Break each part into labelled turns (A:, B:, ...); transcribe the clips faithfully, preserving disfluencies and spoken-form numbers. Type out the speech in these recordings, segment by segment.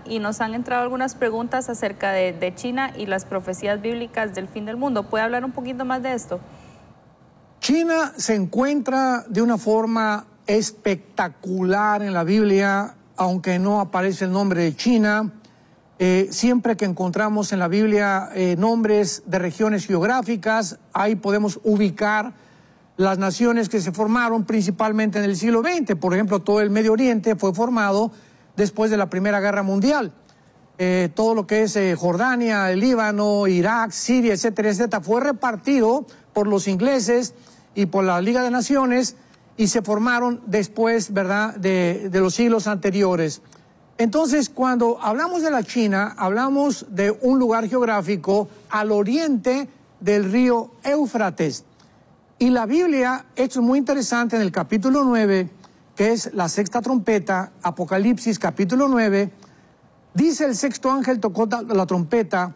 A: y nos han entrado algunas preguntas acerca de, de China y las profecías bíblicas del fin del mundo. ¿Puede hablar un poquito más de esto?
B: China se encuentra de una forma espectacular en la Biblia, aunque no aparece el nombre de China. Eh, siempre que encontramos en la Biblia eh, nombres de regiones geográficas, ahí podemos ubicar las naciones que se formaron principalmente en el siglo veinte. Por ejemplo, todo el Medio Oriente fue formado después de la Primera Guerra Mundial. Eh, todo lo que es eh, Jordania, el Líbano, Irak, Siria, etcétera, etcétera, fue repartido por los ingleses y por la Liga de Naciones y se formaron después, ¿verdad?, de, de los siglos anteriores. Entonces, cuando hablamos de la China, hablamos de un lugar geográfico al oriente del río Éufrates. Y la Biblia, esto es muy interesante, en el capítulo nueve, que es la sexta trompeta, Apocalipsis capítulo nueve, dice el sexto ángel tocó la trompeta,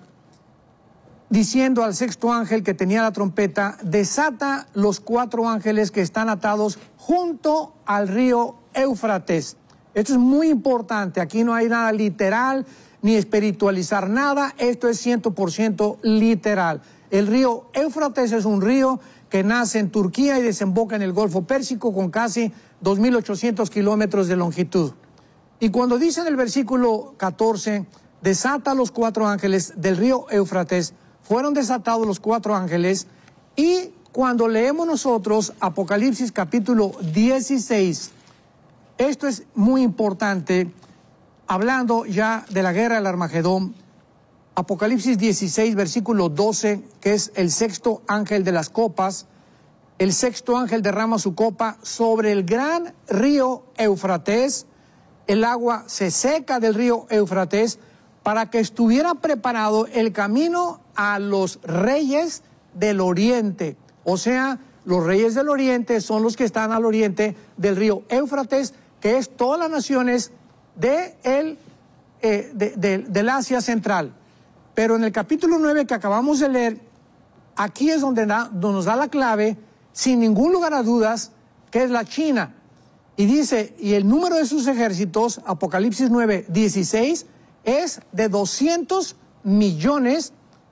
B: diciendo al sexto ángel que tenía la trompeta, desata los cuatro ángeles que están atados junto al río Éufrates. Esto es muy importante, aquí no hay nada literal, ni espiritualizar nada, esto es cien por ciento literal. El río Éufrates es un río que nace en Turquía y desemboca en el Golfo Pérsico con casi dos mil ochocientos kilómetros de longitud. Y cuando dice en el versículo catorce, desata los cuatro ángeles del río Éufrates, fueron desatados los cuatro ángeles, y cuando leemos nosotros Apocalipsis capítulo dieciséis, esto es muy importante, hablando ya de la guerra del Armagedón, Apocalipsis dieciséis, versículo doce, que es el sexto ángel de las copas, el sexto ángel derrama su copa sobre el gran río Éufrates, el agua se seca del río Éufrates, para que estuviera preparado el camino a los reyes del oriente. O sea, los reyes del oriente son los que están al oriente del río Éufrates, que es todas las naciones de el, eh, de, de, del Asia Central. Pero en el capítulo nueve que acabamos de leer, aquí es donde, da, donde nos da la clave, sin ningún lugar a dudas, que es la China. Y dice, y el número de sus ejércitos, Apocalipsis nueve, dieciséis, es de doscientos millones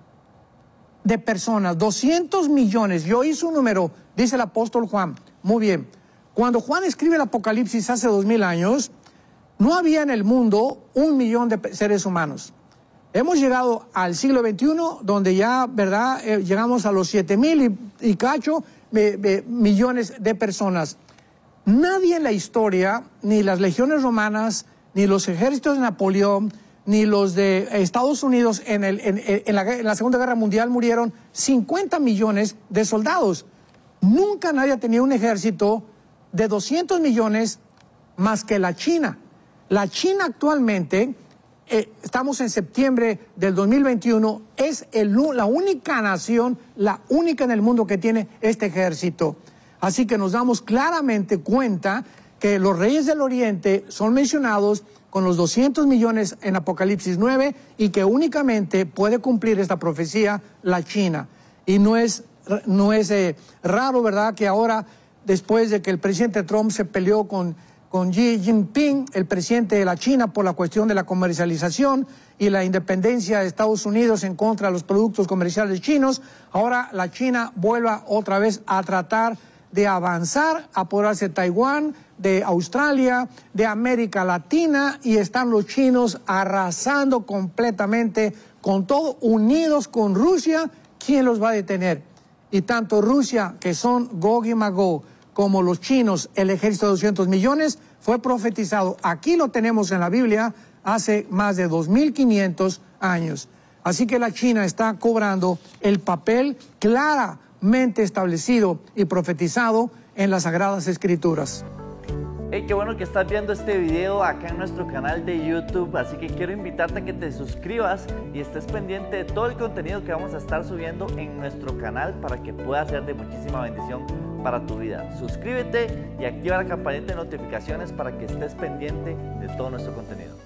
B: de personas, doscientos millones. Yo hice un número, dice el apóstol Juan. Muy bien. Cuando Juan escribe el Apocalipsis hace dos mil años, no había en el mundo un millón de seres humanos. Hemos llegado al siglo veintiuno, donde ya, ¿verdad?, eh, llegamos a los siete mil y, y cacho eh, eh, millones de personas. Nadie en la historia, ni las legiones romanas, ni los ejércitos de Napoleón, ni los de Estados Unidos en, el, en, en, la, en la Segunda Guerra Mundial murieron cincuenta millones de soldados. Nunca nadie ha tenido un ejército de doscientos millones más que la China. La China actualmente, eh, estamos en septiembre del dos mil veintiuno, es el, la única nación, la única en el mundo que tiene este ejército. Así que nos damos claramente cuenta que los reyes del Oriente son mencionados con los doscientos millones en Apocalipsis nueve y que únicamente puede cumplir esta profecía la China. Y no es, no es eh, raro, ¿verdad?, que ahora, después de que el presidente Trump se peleó con, con Xi Jinping, el presidente de la China, por la cuestión de la comercialización y la independencia de Estados Unidos en contra de los productos comerciales chinos, ahora la China vuelva otra vez a tratar de avanzar, apoderarse de Taiwán, de Australia, de América Latina, y están los chinos arrasando completamente con todo, unidos con Rusia. ¿Quién los va a detener? Y tanto Rusia, que son Gog y Magog, como los chinos, el ejército de doscientos millones, fue profetizado. Aquí lo tenemos en la Biblia hace más de dos mil quinientos años. Así que la China está cobrando el papel claramente establecido y profetizado en las Sagradas Escrituras.
C: Hey, qué bueno que estás viendo este video acá en nuestro canal de YouTube, así que quiero invitarte a que te suscribas y estés pendiente de todo el contenido que vamos a estar subiendo en nuestro canal para que pueda ser de muchísima bendición para tu vida. Suscríbete y activa la campanita de notificaciones para que estés pendiente de todo nuestro contenido.